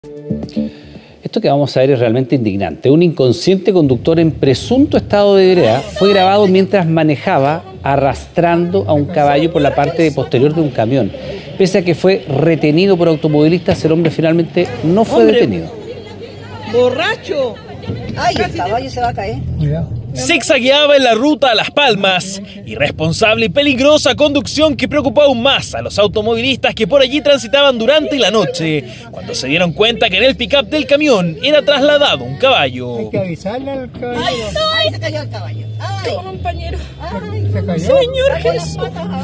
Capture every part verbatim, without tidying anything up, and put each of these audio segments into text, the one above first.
Esto que vamos a ver es realmente indignante. Un inconsciente conductor en presunto estado de ebriedad fue grabado mientras manejaba arrastrando a un caballo por la parte posterior de un camión. Pese a que fue retenido por automovilistas, el hombre finalmente no fue ¡Hombre! detenido. ¡Borracho! ¡Ay, el caballo se va a caer! Zigzagueaba en la ruta a Las Palmas. Irresponsable y peligrosa conducción que preocupó aún más a los automovilistas que por allí transitaban durante la noche, cuando se dieron cuenta que en el pick-up del camión era trasladado un caballo. Hay que avisarle al caballo. ¡Ay, ay, se cayó el caballo! ¡Ay, Compañero. ay! ¿Se cayó? Señor Jesús.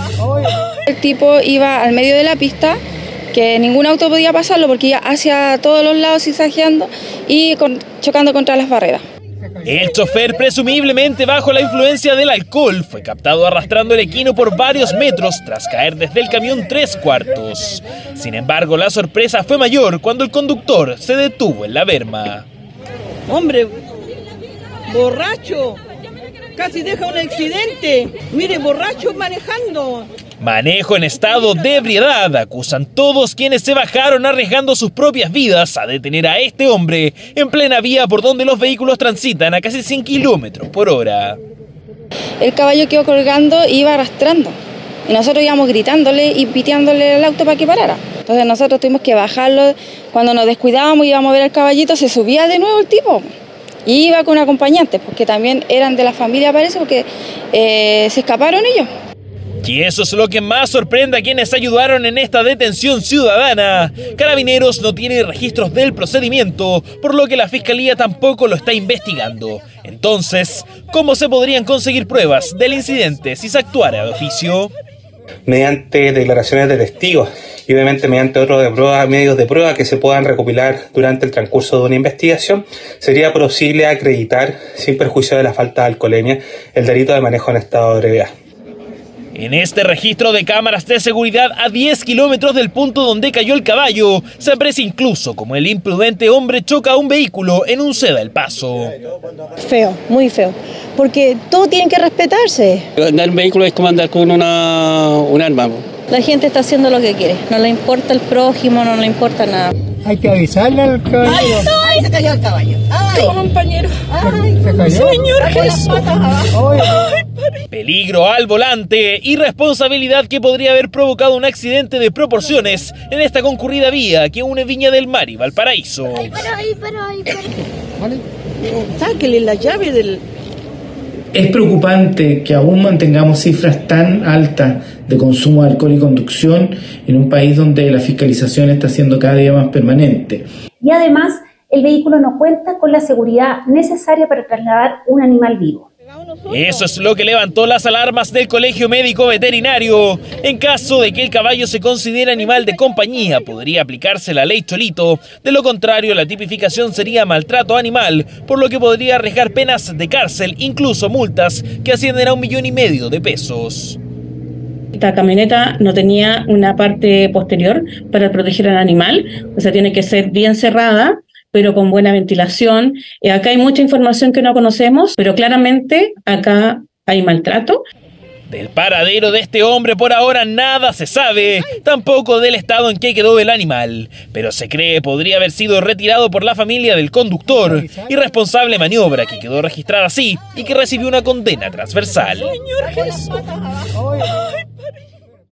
El tipo iba al medio de la pista, que ningún auto podía pasarlo porque iba hacia todos los lados zigzagueando y con, chocando contra las barreras. El chofer, presumiblemente bajo la influencia del alcohol, fue captado arrastrando el equino por varios metros tras caer desde el camión tres cuartos. Sin embargo, la sorpresa fue mayor cuando el conductor se detuvo en la berma. ¡Hombre! ¡Borracho! Casi deja un accidente. Mire, borracho manejando. Manejo en estado de ebriedad, acusan todos quienes se bajaron arriesgando sus propias vidas a detener a este hombre en plena vía por donde los vehículos transitan a casi cien kilómetros por hora. El caballo quedó colgando e iba arrastrando. Y nosotros íbamos gritándole y piteándole al auto para que parara. Entonces nosotros tuvimos que bajarlo. Cuando nos descuidábamos y íbamos a ver al caballito, se subía de nuevo el tipo. Y iba con acompañantes, porque también eran de la familia, parece, porque eh, se escaparon ellos. Y eso es lo que más sorprende a quienes ayudaron en esta detención ciudadana. Carabineros no tiene registros del procedimiento, por lo que la Fiscalía tampoco lo está investigando. Entonces, ¿cómo se podrían conseguir pruebas del incidente si se actuara de oficio? Mediante declaraciones de testigos y obviamente mediante otros de prueba, medios de prueba que se puedan recopilar durante el transcurso de una investigación, sería posible acreditar, sin perjuicio de la falta de alcoholemia, el delito de manejo en estado de ebriedad. En este registro de cámaras de seguridad a diez kilómetros del punto donde cayó el caballo, se aprecia incluso como el imprudente hombre choca a un vehículo en un ceda el paso. Feo, muy feo, porque todos tienen que respetarse. Andar en vehículo es como andar con una, un arma. La gente está haciendo lo que quiere, no le importa el prójimo, no le importa nada. Hay que avisarle al caballo. ¡Ay, ay, se cayó el caballo! ¡Ay! Compañero. ¡Ay! ¿Se cayó? Señor Jesús. Ay. Peligro al volante y responsabilidad que podría haber provocado un accidente de proporciones en esta concurrida vía que une Viña del Mar y Valparaíso. Ay, pero, ay, pero, ay, pero. Vale. Sáquele la llave del... Es preocupante que aún mantengamos cifras tan altas de consumo de alcohol y conducción en un país donde la fiscalización está siendo cada día más permanente. Y además, el vehículo no cuenta con la seguridad necesaria para trasladar un animal vivo. Eso es lo que levantó las alarmas del Colegio Médico Veterinario. En caso de que el caballo se considere animal de compañía, podría aplicarse la ley Cholito. De lo contrario, la tipificación sería maltrato animal, por lo que podría arriesgar penas de cárcel, incluso multas, que ascienden a un millón y medio de pesos. Esta camioneta no tenía una parte posterior para proteger al animal, o sea, tiene que ser bien cerrada, pero con buena ventilación. Eh, acá hay mucha información que no conocemos, pero claramente acá hay maltrato. Del paradero de este hombre por ahora nada se sabe, tampoco del estado en que quedó el animal, pero se cree podría haber sido retirado por la familia del conductor, irresponsable maniobra que quedó registrada así y que recibió una condena transversal. Señor Jesús.